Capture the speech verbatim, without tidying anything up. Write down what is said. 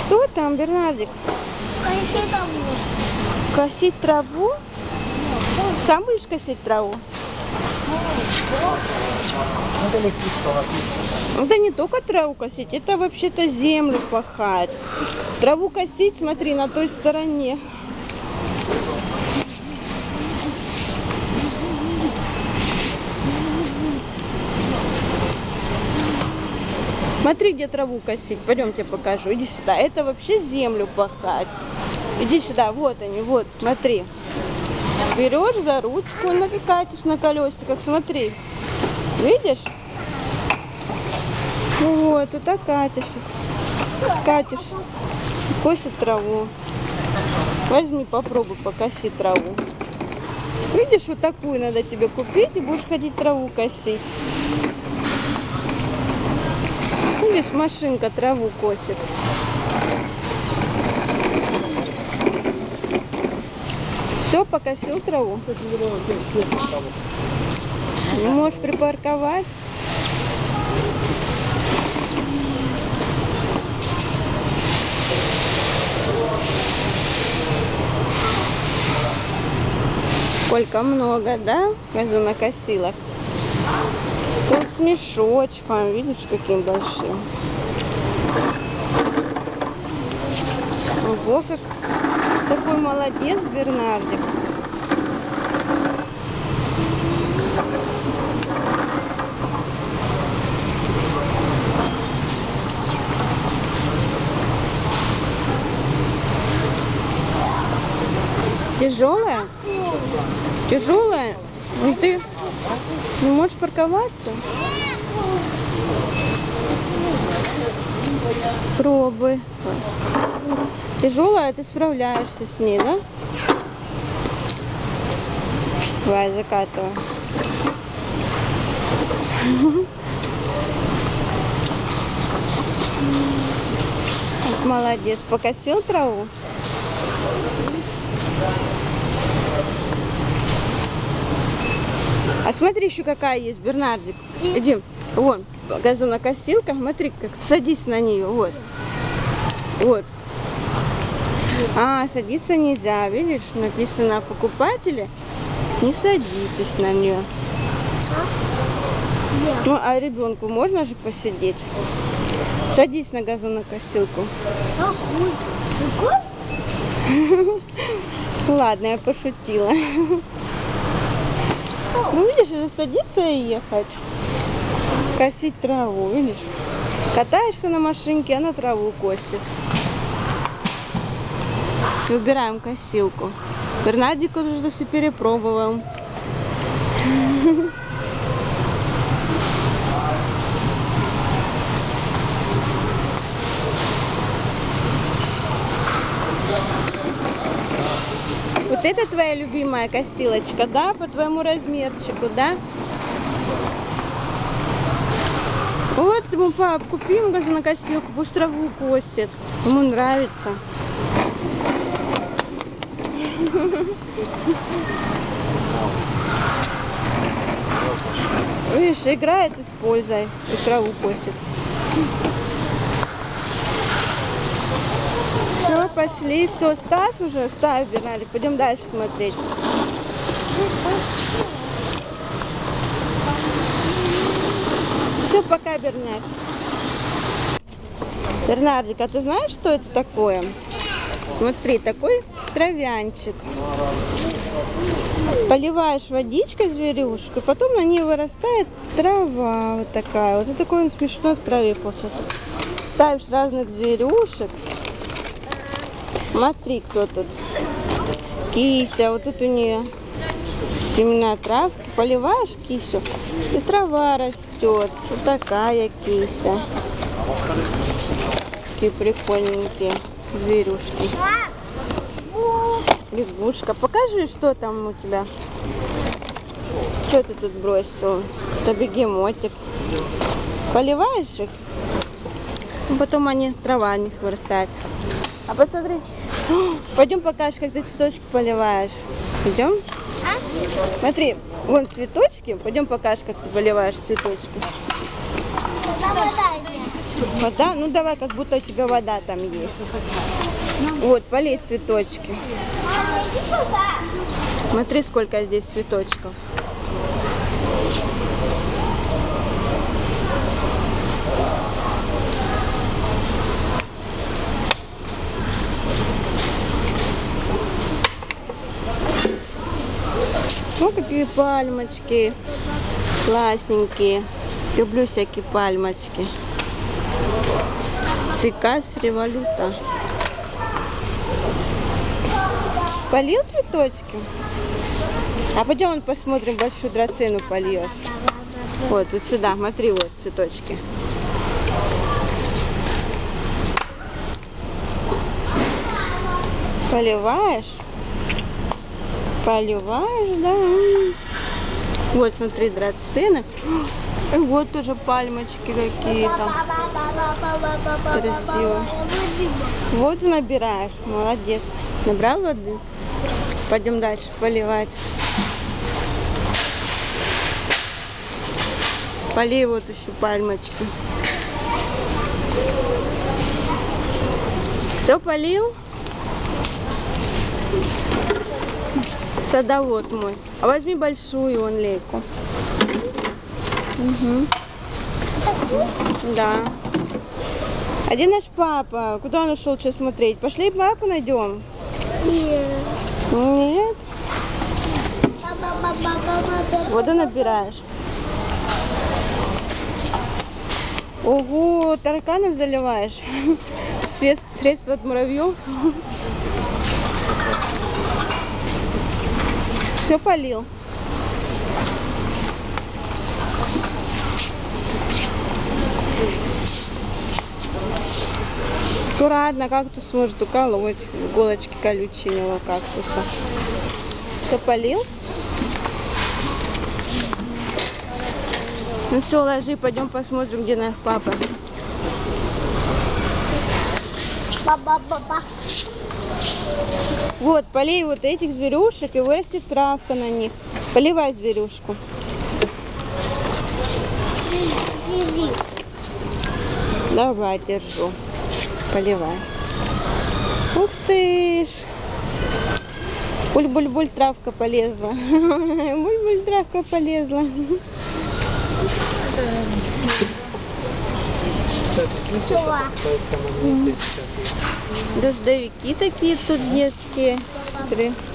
Что там, Бернардик? Косить траву. Косить траву? Сам будешь косить траву? Это не только траву косить, это вообще-то землю пахать. Траву косить, смотри, на той стороне. Смотри, где траву косить. Пойдемте покажу. Иди сюда. Это вообще землю пахать. Иди сюда. Вот они. Вот. Смотри. Берешь за ручку, накатишь на колесиках. Смотри. Видишь? Вот. Вот так катишь. Катишь. Косит траву. Возьми, попробуй покосить траву. Видишь, вот такую надо тебе купить и будешь ходить траву косить. Видишь, машинка траву косит. Все, покосил траву. Не можешь припарковать. Сколько много, да, газонокосилок? Тут с мешочком, видишь, каким большим. Ого, как такой молодец, Бернардик. Тяжелая? Тяжелая? Ну ты не можешь парковаться? Пробуй. Тяжелая, ты справляешься с ней, да? Давай, закатывай. Молодец. Покосил траву? А смотри, еще какая есть, Бернардик. Иди, вон, газонокосилка. Смотри, как садись на нее. Вот. Вот. А, садиться нельзя. Видишь, написано покупатели. Не садитесь на нее. Ну, а ребенку можно же посидеть? Садись на газонокосилку. Ладно, я пошутила. Ну, видишь, уже садиться и ехать. Косить траву, видишь? Катаешься на машинке, она траву косит. Выбираем косилку. Бернардик уже все перепробовал. Вот это твоя любимая косилочка, да? По твоему размерчику, да? Вот ему, пап, купим газонокосилку, пусть траву косит. Ему нравится. Видишь, играет, используй, и траву косит. Все, пошли, все, ставь уже, ставь, Бернардик, пойдем дальше смотреть. Все, пока, Бернардик. Бернардик, а ты знаешь, что это такое? Смотри, такой травянчик. Поливаешь водичкой зверюшку, потом на ней вырастает трава вот такая. Вот и такой он смешной в траве получается. Ставишь разных зверюшек. Смотри, кто тут. Кися, вот тут у нее семена травки. Поливаешь кисю, и трава растет. Вот такая кися. Такие прикольненькие зверюшки. Лягушка. Покажи, что там у тебя. Что ты тут бросил? Это бегемотик. Поливаешь их? Потом они, трава о них вырастает. А посмотри. Пойдем покажешь, как ты цветочки поливаешь. Идем? А? Смотри, вон цветочки. Пойдем покажешь, как ты поливаешь цветочки. Вода? Ну давай, как будто у тебя вода там есть. Вот, полей цветочки. Мама, иди сюда. Смотри, сколько здесь цветочков. Ну, какие пальмочки классненькие. Люблю всякие пальмочки. Цикас революта. Полил цветочки? А пойдем вон посмотрим, большую драцену польешь. Вот, вот сюда, смотри, вот цветочки. Поливаешь? Поливаешь, да? Вот, смотри, драцены. И вот тоже пальмочки какие-то. Красиво. Воду набираешь, молодец. Набрал воды? Пойдем дальше поливать. Полей вот еще пальмочки. Все полил? Садовод мой. А возьми большую вон лейку. Угу. Да. А где наш папа? Куда он ушел сейчас смотреть? Пошли папу найдем. Нет. Нет. Воду набираешь. Ого, тараканов заливаешь. Средство от муравьев. Все полил. Аккуратно, кактус может уколоть. Иголочки колючие у него кактуса. Все полил? Ну все, ложи, пойдем посмотрим, где наш папа. Ба-ба-ба-ба. Вот, полей вот этих зверюшек, и вырастет травка на них. Поливай зверюшку. Дизи. Давай, держу. Поливай. Ух ты ж. Буль-буль-буль, травка полезла. Буль-буль, травка полезла. Чего? Дождевики такие тут детские. Смотри.